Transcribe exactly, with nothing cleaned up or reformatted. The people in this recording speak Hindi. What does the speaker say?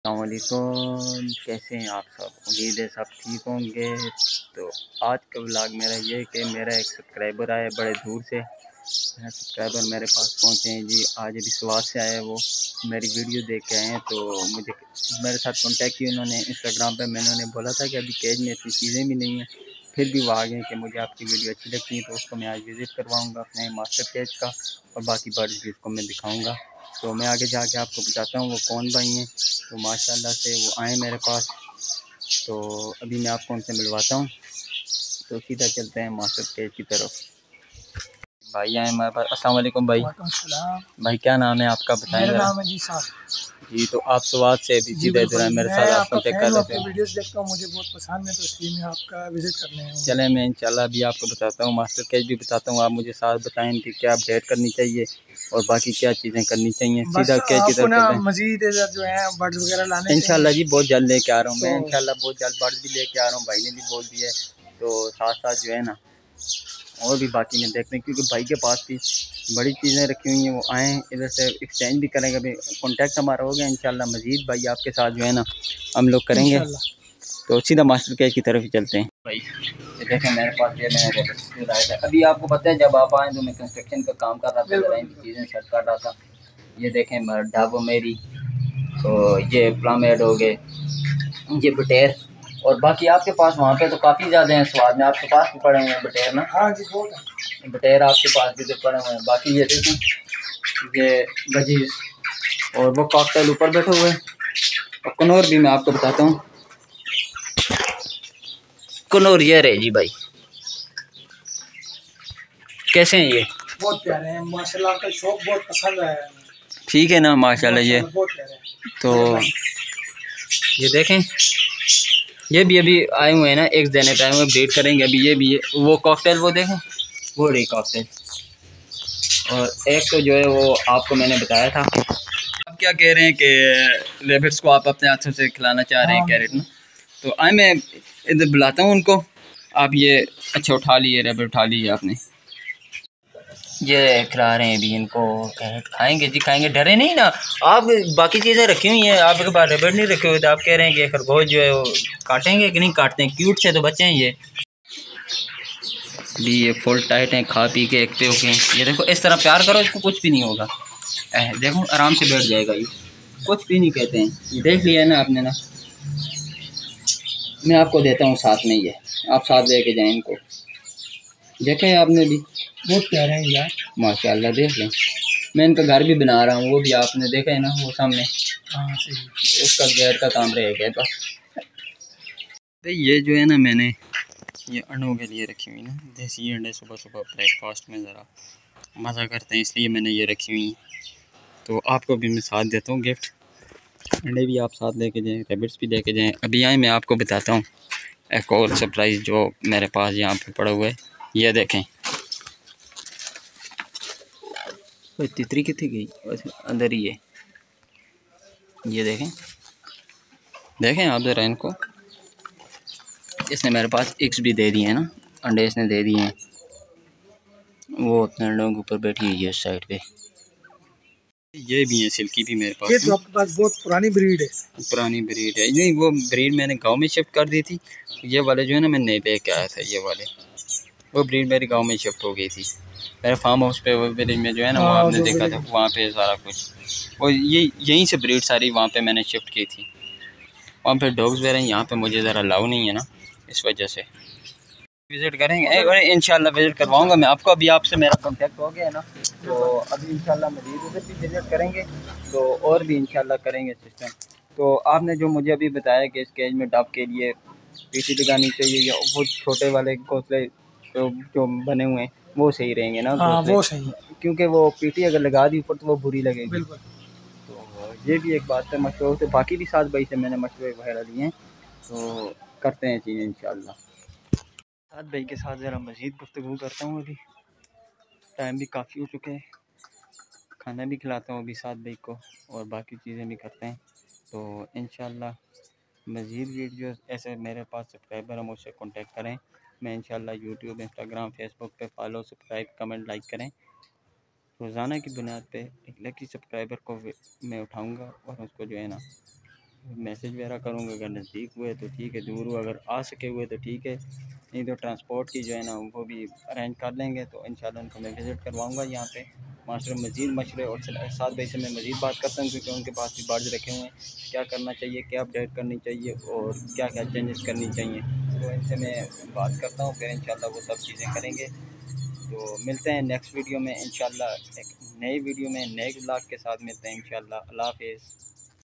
अस्सलामुअलैकुम, कैसे हैं आप सब। उम्मीद है सब ठीक होंगे। तो आज का व्लॉग मेरा ये है कि मेरा एक सब्सक्राइबर आया बड़े दूर से। मेरा सब्सक्राइबर मेरे पास पहुंचे हैं जी, आज अभी सुबह से आए। वो मेरी वीडियो देख के आए हैं, तो मुझे मेरे साथ कांटेक्ट किया उन्होंने इंस्टाग्राम पे। मैंने उन्हें बोला था कि अभी केज में इतनी चीज़ें भी नहीं हैं, फिर भी वो आ गए कि मुझे आपकी वीडियो अच्छी लगती है, तो उसको मैं आज विज़िट करवाऊँगा अपने मास्टर केज का, और बाकी बर्ड्स भी उसको मैं दिखाऊँगा। तो मैं आगे जाके आपको बताता हूँ वो कौन भाई हैं। तो माशाल्लाह से वो आए मेरे पास, तो अभी मैं आपको उनसे मिलवाता हूँ। तो सीधा चलते हैं मास्टर केज की तरफ। भाई आए हमारे पास। अस्सलाम वालेकुम भाई। वालेकुम सलाम। भाई क्या नाम है आपका, बताएं। मेरा नाम है जी साहब। जी, तो आप स्वाद से भी सीधा इधर मेरे साथ आप कांटेक्ट कर लेते हैं। वीडियोस देखता हूँ, मुझे बहुत पसंद है, तो इसलिए मैं आपका विजिट करने आया हूँ। चले, मैं इंशाल्लाह अभी आपको बताता हूँ, मास्टर केज भी बताता हूँ। आप मुझे साथ बताएं कि क्या अपडेट करनी चाहिए और बाकी क्या चीज़ें करनी चाहिए। सीधा केज की तरफ चलते हैं। मजीद जो है बर्ड्स वगैरह लाने इंशाल्लाह जी बहुत जल्द लेके आ रहा हूँ मैं। इंशाल्लाह बहुत जल्द बर्ड्स भी लेके आ रहा हूँ, भाई ने भी बोल दिया है। तो साथ साथ जो है ना और भी बाकी में देखते हैं, क्योंकि भाई के पास भी बड़ी चीज़ें रखी हुई हैं। वो आएँ इधर से एक्सचेंज भी करेंगे। अभी कॉन्टैक्ट हमारा हो गया इंशाल्लाह। मज़ीद भाई आपके साथ जो है ना हम लोग करेंगे। तो सीधा मास्टर केज की तरफ ही चलते हैं भाई। ये देखें मेरे पास ये मैंने लाया था। अभी आपको पता है जब आप आए तो मैं कंस्ट्रक्शन का काम कर रहा था, ज़रा इनकी चीज़ें सेट कर रहा था। ये देखें डाबो मेरी, तो ये प्लामेड हो गए, ये बटेर, और बाकी आपके पास वहाँ पे तो काफ़ी ज़्यादा हैं स्वाद में। आपके पास भी पड़े हुए हैं बटेर ना? हाँ जी बहुत है बटेर आपके पास भी तो पड़े हुए हैं। बाकी ये देखें ये गजीज, और वो कॉकटेल ऊपर बैठे हुए हैं। और कनौर भी मैं आपको बताता हूँ, कनौर ये रहे जी भाई। कैसे हैं ये? बहुत प्यारे हैं माशाल्लाह, आपका शौक बहुत पसंद आया। ठीक है ना माशाल्लाह। ये तो ये देखें ये भी अभी आए हुए हैं ना, एक देने पे आए हुए, ब्रीड करेंगे अभी। ये भी है वो कॉकटेल, वो देखें वो रही कॉकटेल। और एक तो जो है वो आपको मैंने बताया था। आप क्या कह रहे हैं कि रेबिट्स को आप अपने हाथों से खिलाना चाह रहे हैं कैरेट ना? तो आए मैं इधर बुलाता हूँ उनको। आप ये अच्छा उठा लिए, रेबिट उठा लिए आपने, ये खिला रहे हैं अभी इनको। कैरेट खाएंगे जी, खाएंगे, डरे नहीं ना आप। बाकी चीज़ें रखी हुई हैं, आपके पास रेबिट नहीं रखे हुए, तो आप कह रहे हैं कि खरगोश जो है वो काटेंगे कि नहीं काटते हैं? क्यूट से तो बच्चे हैं ये भी, ये फुल टाइट हैं, खा पी के एक पे होके। ये देखो इस तरह प्यार करो, इसको कुछ भी नहीं होगा। देखो आराम से बैठ जाएगा, ये कुछ भी नहीं कहते हैं। ये देख लिया है ना आपने ना, मैं आपको देता हूँ साथ में, ये आप साथ लेके जाएं इनको। देखे आपने भी बहुत प्यारे हैं यार माशाल्लाह, देख लें। मैं इनका घर भी बना रहा हूँ, वो भी आपने देखा है ना वो सामने। हाँ सही, उसका गेट का काम रहेगा बस। ये जो है ना मैंने ये अंडों के लिए रखी हुई ना, देसी अंडे, सुबह सुबह ब्रेकफास्ट में ज़रा मज़ा करते हैं, इसलिए मैंने ये रखी हुई हैं। तो आपको भी मैं साथ देता हूँ गिफ्ट, अंडे भी आप साथ लेके जाएँ, रेबिट्स भी लेके जाएँ। अभी आए मैं आपको बताता हूँ एक और सरप्राइज़ जो मेरे पास यहाँ पे पड़ा हुआ है। ये देखें तितरी कितनी गई, अंदर ही है। ये देखें देखें आप ज़रा इनको। इसने मेरे पास एग्स भी दे दिए हैं ना, अंडे इसने दे दिए हैं। वो अपने अंडों के ऊपर बैठी हुई है इस साइड पे। ये भी है सिल्की भी मेरे पास। ये तो आपके पास बहुत पुरानी ब्रीड है। पुरानी ब्रीड है नहीं, वो ब्रीड मैंने गांव में शिफ्ट कर दी थी। ये वाले जो है ना मैं नए लेके आया था, ये वाले वो ब्रीड मेरी गांव में शिफ्ट हो गई थी। मेरे फार्म हाउस पे वो विलेज में जो है ना, वो आपने देखा था वहाँ पे सारा कुछ। और ये यहीं से ब्रीड सारी वहाँ पे मैंने शिफ्ट की थी। वहाँ पे डॉग्स वगैरह, यहाँ पे मुझे ज़रा अलाउ नहीं है ना, इस वजह से। विज़िट करेंगे और इंशाल्लाह विज़िट करवाऊँगा मैं आपको। अभी आपसे मेरा कांटेक्ट हो गया है ना, तो अभी इंशाल्लाह मज़ीद उधर भी विज़िट करेंगे, तो और भी इंशाल्लाह करेंगे सिस्टम। तो आपने जो मुझे अभी बताया कि इस केज में डब के लिए पीटी लगानी चाहिए, या वो छोटे वाले घोंसले जो जो बने हुए हैं वो सही रहेंगे ना? हाँ वो सही, क्योंकि वो पीटी अगर लगा दी ऊपर तो वो बुरी लगेगी। बिल्कुल। तो ये भी एक बात है मशवरा। तो बाकी भी साथ भाई से मैंने मशवरे वगैरह लिए हैं, तो करते हैं चीज़ें इंशाल्लाह। साथ भाई के साथ ज़रा मज़ीद गुफ्तगू करता हूँ। अभी टाइम भी काफ़ी हो चुके हैं, खाना भी खिलाता हूँ अभी साथ भाई को, और बाकी चीज़ें भी करते हैं। तो इंशाल्लाह मज़ीद वीडियोस ऐसे मेरे पास सब्सक्राइबर हैं, मुझसे कांटेक्ट करें। मैं इंशाल्लाह यूट्यूब, इंस्टाग्राम, फेसबुक पे फॉलो, सब्सक्राइब, कमेंट, लाइक करें। रोज़ाना की बुनियाद पे एक लकी सब्सक्राइबर को मैं उठाऊँगा और उसको जो है ना मैसेज वगैरह करूँगा, अगर नज़दीक हुए तो ठीक है, दूर हुआ अगर आ सके हुए तो ठीक है, नहीं तो ट्रांसपोर्ट की जो है ना वो भी अरेंज कर लेंगे। तो इंशाल्लाह उनको मैं विज़िट करवाऊँगा यहाँ पे। मास्टर मज़ीद मशवरे और साथ भाई से मैं मज़ीद बात करता हूँ, क्योंकि उनके पास भी बर्ड्स रखे हुए हैं, क्या करना चाहिए, क्या अपडेट करनी चाहिए और क्या क्या चेंजेस करनी चाहिए। तो इनसे मैं बात करता हूँ, फिर इंशाल्लाह वो सब चीज़ें करेंगे। तो मिलते हैं नेक्स्ट वीडियो में इंशाल्लाह, एक नई वीडियो में नए ब्लॉग के साथ मिलते हैं इंशाल्लाह। अल्लाह हाफ़िज़।